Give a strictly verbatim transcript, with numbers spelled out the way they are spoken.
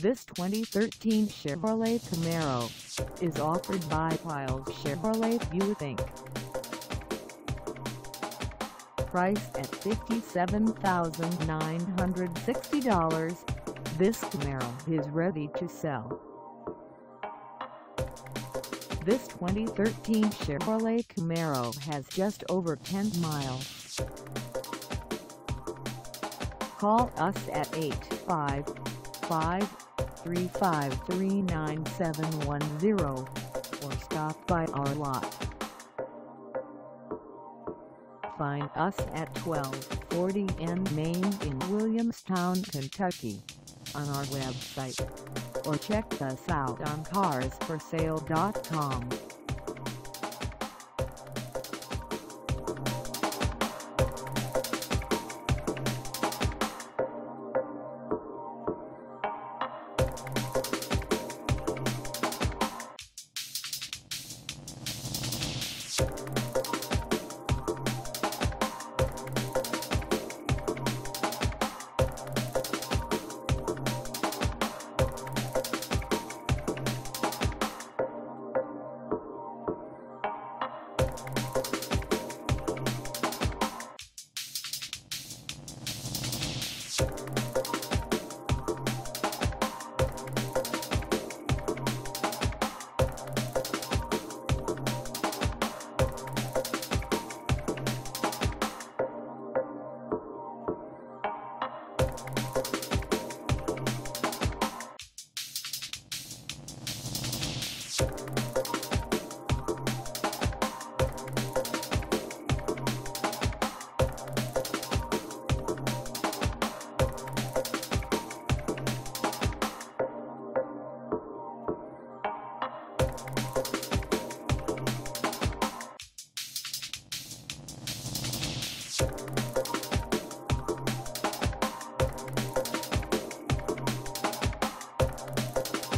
This twenty thirteen Chevrolet Camaro is offered by Piles Chevrolet Buick Incorporated. Priced at fifty-seven thousand nine hundred sixty dollars, this Camaro is ready to sell. This twenty thirteen Chevrolet Camaro has just over ten miles. Call us at eight five five, three five three, nine seven one zero or stop by our lot. Find us at twelve forty N Main in Williamstown, Kentucky on our website, or check us out on cars for sale dot com. You